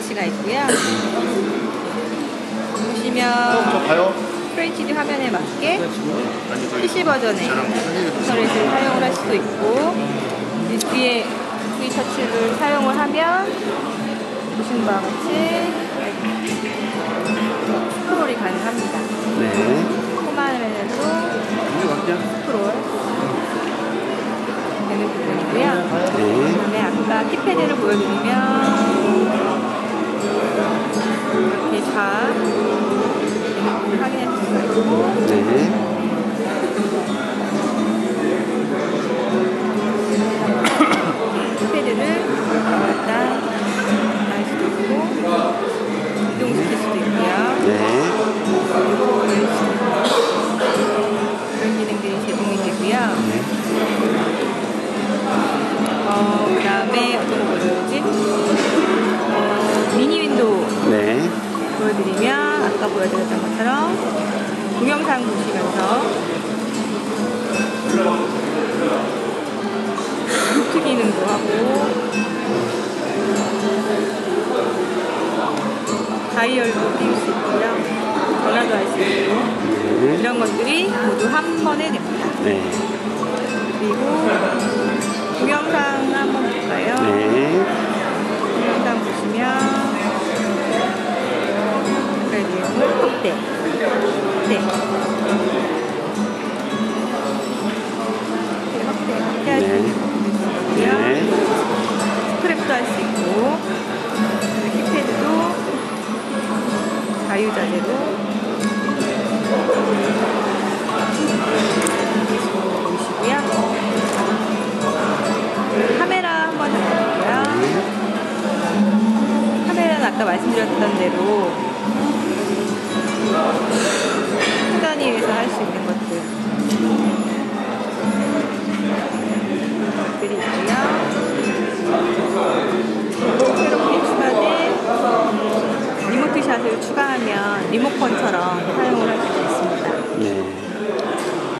스위치가 있고요. 보시면 FHD 화면에 맞게 PC 버전의 인터넷을 사용을 할 수도 있고, 뒤에 V터치를 사용을 하면 보시는 바와 같이 스크롤이 가능합니다. 네. 홈화면에도 스크롤 되는 부분이고요. 그 다음에 아까 키패드를 보여드리면 이렇게 잘 확인할 수가 있고, 키패드를 갖다 달 수도 있고 이동시킬 수도 있고요. 그런 기능들이 제공이 되고요. 그 다음에 어떤 거 보여드리지? 미니 윈도우 보여드리면 아까 보여드렸던 것처럼 동영상 보시면서 루트 기능도 하고 다이얼도 띄울 수 있고요. 전화도 할 수 있고 이런 것들이 모두 한 번에 됩니다. 그리고 동영상 한번 볼까요? 동영상 보시면 내용을 확대 확대할 수 있고요. 스크랩도 할 수 있고, 키패드도 자유자재로 보이시고요. 카메라 한번 잡아볼게요. 카메라는 아까 말씀드렸던 대로 큰 단위에서 할 수 있는 것들이 있고요. 새롭게 추가된 리모트 샷을 추가하면 리모컨처럼 사용을 할